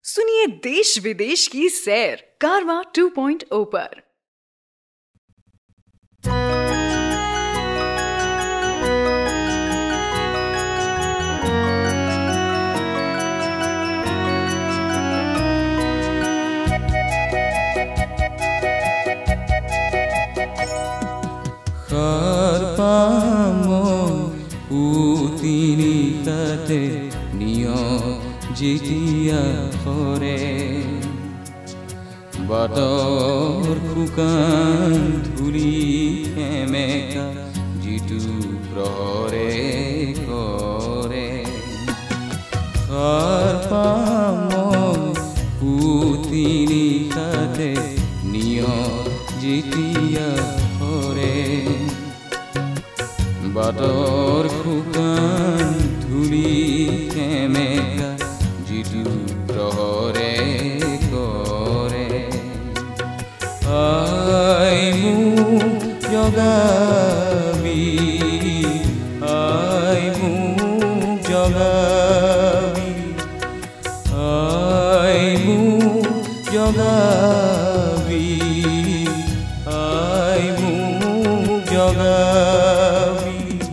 सुनिए देश विदेश की सैर कारवां 2.0 पर। যেতিয়া কৰে বাটৰ শুকান ধূলি সেমেকা যিটো প্ৰহৰে কৰে সাৰ পাম পুতিনি কাটে নিয়ৰ যেতিয়া কৰে বাটৰ শুকান ধূলি সেমেকা প্ৰহৰে কৰে আই মোক জগাবি আই মোক জগাবি আই মোক জগাবি আই মোক জগাবি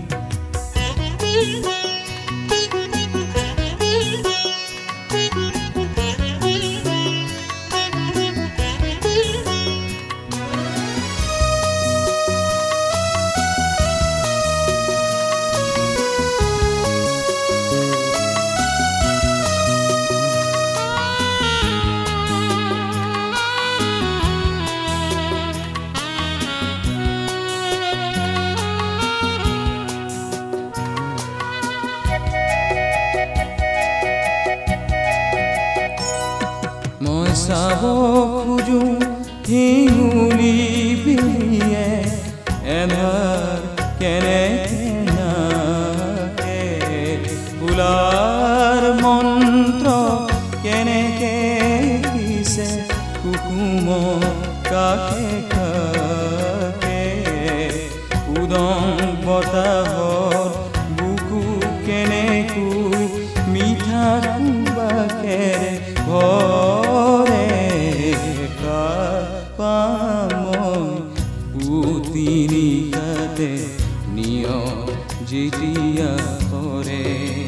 চাব খোজো শিঙুলি বিয়ে এধাৰ কেনেকে নাকে ফুলাৰ মন্ত্ৰ কেনেকে দিছে কুকুম কাষে কাষে উদং বতাহৰ বুকু কেনেকৈ মিঠা বাখেৰে পুতিনি কাটে নিয়ৰ যেতিয়া কৰে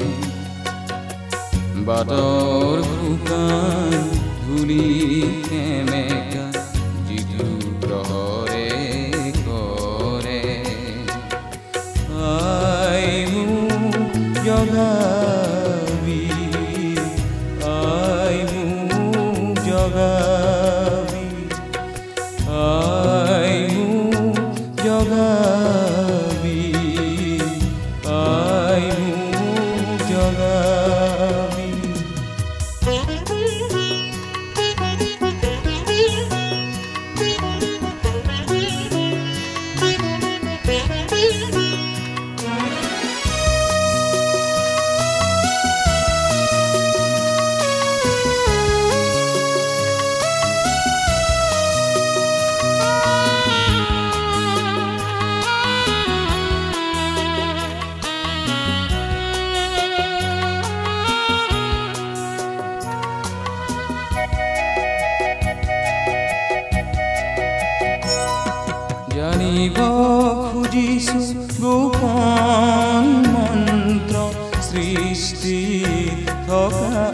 বাটৰ শুকান ধূলি সেমেকা যিটো প্ৰহৰে কৰে আই মোক জগাবি আই মোক জগাবি আই মোক জগাবি আই মোক জগাবি জানিব খুজিছো গোপন মন্ত্ৰ সৃষ্টি থকা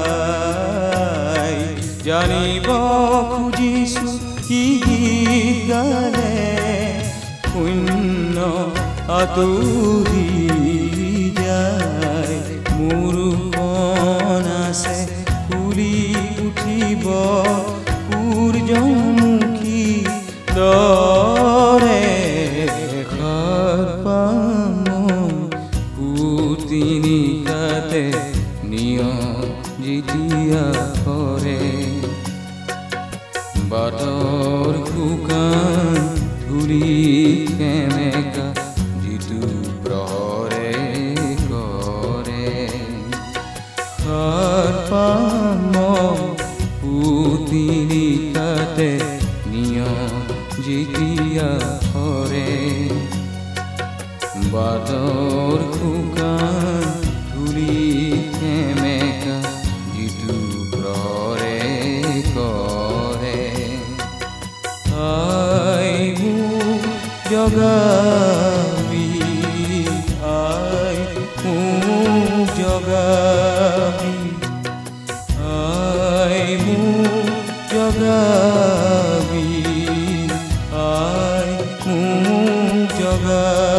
জানিব খুজিছো কি গীত গালে শূন্য আঁতৰি যায় মোৰ মন আছে ফুলি উঠিব সূৰ্যমুখী দৰে সাৰ পাম পুতিনি কাটে নিয়ৰ যেতিয়া কৰে বাটৰ শুকান ধূলি সেমেকা যিটো প্ৰহৰে কৰে সাৰ পাম পুতিনি কাটে নিয়ৰ যেতিয়া কৰে বাটৰ শুকান ধূলি সেমেকা যিটো জগাবি আই মোক জগাবি আই মোক জগাবি আই মোক জগাবি